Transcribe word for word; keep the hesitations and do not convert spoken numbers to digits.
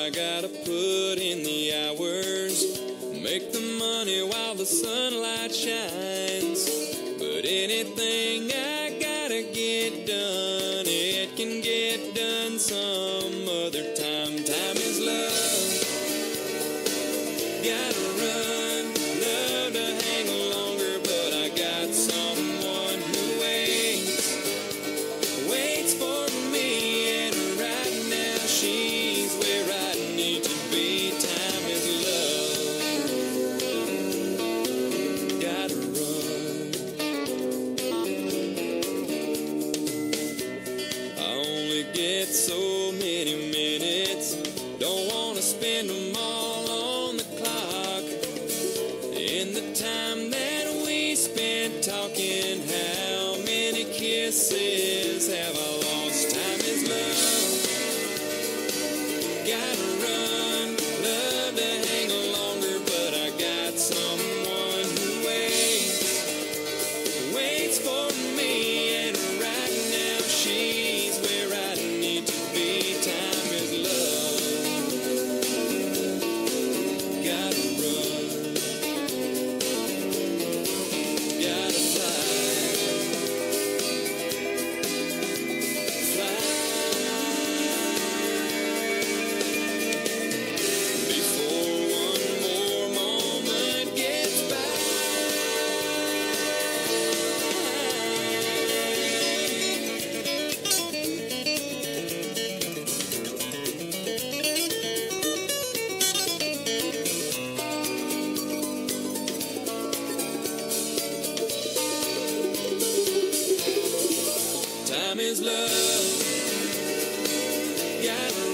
I gotta put in the hours, make the money while the sunlight shines. But anything I gotta get done, it can get done some other time. Time is love, gotta run, love to hang longer, but I got someone who waits, waits for me, and right now she's where I need to be. Time is love, gotta run. I only get so many minutes, don't wanna spend them all on the clock. In the time that we spent talking, how many kisses have I lost? Time is love, gotta run, love to hang longer, but I got someone who waits, waits for me, and right now she's where I need to be. Time is love, gotta run, gotta fly, fly. Before one more moment gets by. Time is love, gotta